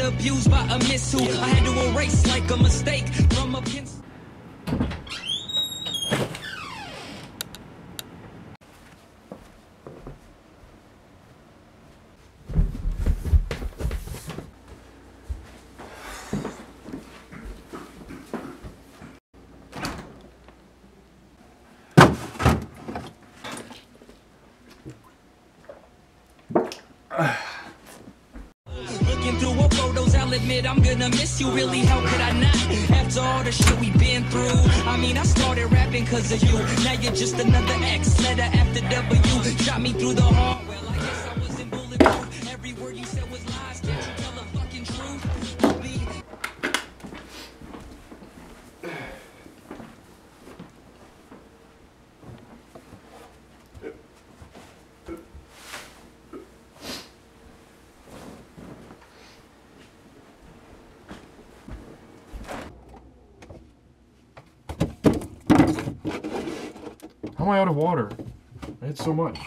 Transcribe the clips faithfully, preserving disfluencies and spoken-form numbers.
abused by a miss who I had to erase like a mistake from a pencil. Looking through her photos, I'll admit I'm gonna miss you. Really, how could I not? After all the shit we've been through. I mean, I started rapping cause of you. Now you're just another X, letter after W. Shot me through the heart. Well, I guess I wasn't bulletproof. Every word you said was lies. Can't you tell the fucking truth? Be How am I out of water? I had so much.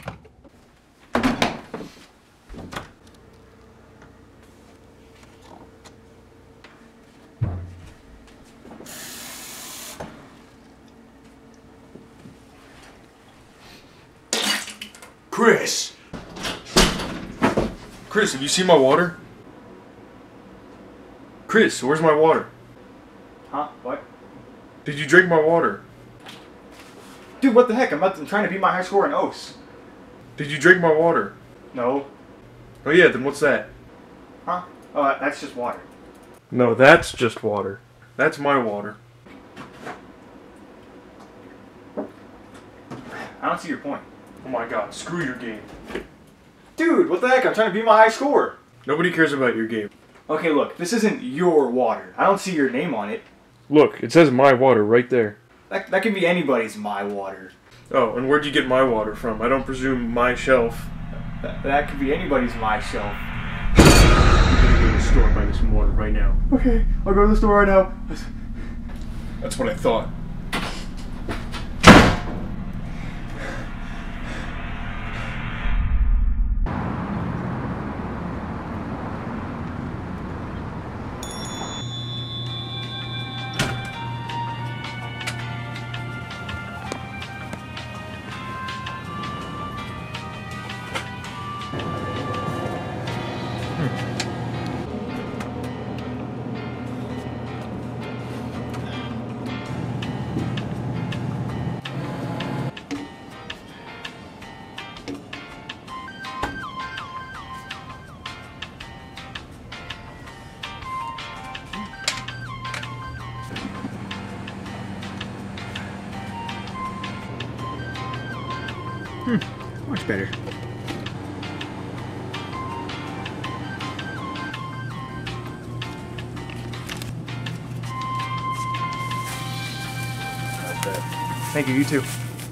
Chris! Chris, have you seen my water? Chris, where's my water? Huh? What? Did you drink my water? Dude, what the heck? I'm, about to, I'm trying to beat my high score in O S. Did you drink my water? No. Oh yeah, then what's that? Huh? Oh, that- that's just water. No, that's just water. That's my water. I don't see your point. Oh my god, screw your game. Dude, what the heck? I'm trying to beat my high score. Nobody cares about your game. Okay, look. This isn't your water. I don't see your name on it. Look, it says my water right there. That, that can be anybody's my water. Oh, and where'd you get my water from? I don't presume my shelf. That, that could be anybody's my shelf. I'm gonna go to the store and buy me some water right now. Okay, I'll go to the store right now. That's what I thought. Hmm, much better. Thank you, you too.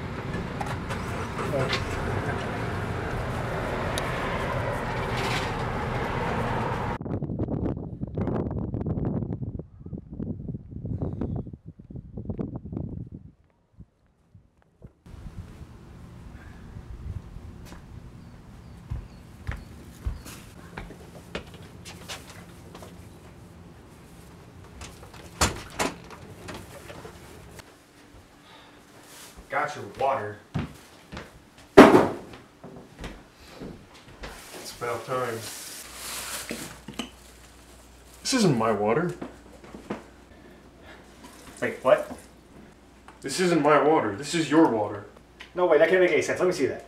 Got your water. It's about time. This isn't my water. Wait, what? This isn't my water. This is your water. No, wait, that can't make any sense. Let me see that.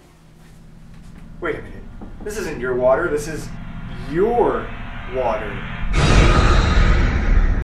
Wait a minute. This isn't your water. This is your water.